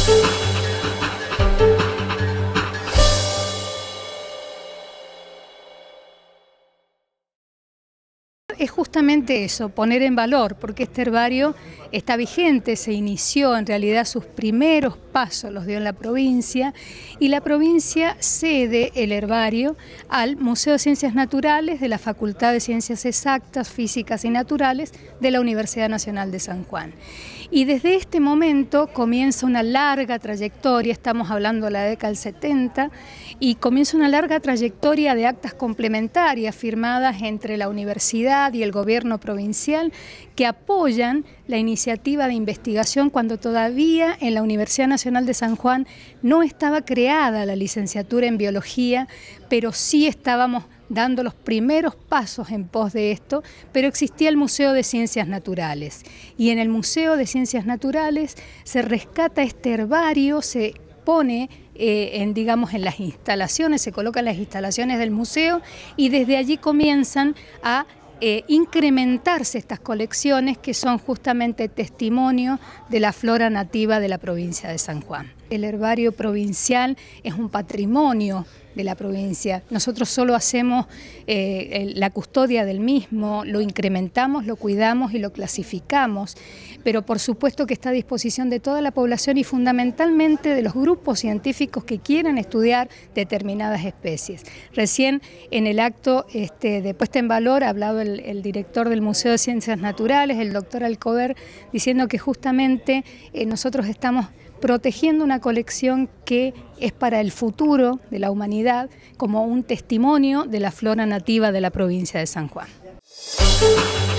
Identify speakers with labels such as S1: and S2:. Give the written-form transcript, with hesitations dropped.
S1: Es justamente eso, poner en valor, porque este herbario está vigente, se inició en realidad sus primeros pasos, los dio en la provincia, y la provincia cede el herbario al Museo de Ciencias Naturales de la Facultad de Ciencias Exactas, Físicas y Naturales de la Universidad Nacional de San Juan. Y desde este momento comienza una larga trayectoria, estamos hablando de la década del 70, y comienza una larga trayectoria de actas complementarias firmadas entre la universidad y el gobierno provincial que apoyan la iniciativa de investigación cuando todavía en la Universidad Nacional de San Juan no estaba creada la licenciatura en biología, pero sí estábamos dando los primeros pasos en pos de esto, pero existía el Museo de Ciencias Naturales. Y en el Museo de Ciencias Naturales se rescata este herbario, se pone en las instalaciones, se coloca en las instalaciones del museo y desde allí comienzan a incrementarse estas colecciones que son justamente testimonio de la flora nativa de la provincia de San Juan. El herbario provincial es un patrimonio de la provincia. Nosotros solo hacemos la custodia del mismo, lo incrementamos, lo cuidamos y lo clasificamos, pero por supuesto que está a disposición de toda la población y fundamentalmente de los grupos científicos que quieran estudiar determinadas especies. Recién en el acto de puesta en valor ha hablado el director del Museo de Ciencias Naturales, el doctor Alcover, diciendo que justamente nosotros estamos protegiendo una colección que es para el futuro de la humanidad como un testimonio de la flora nativa de la provincia de San Juan.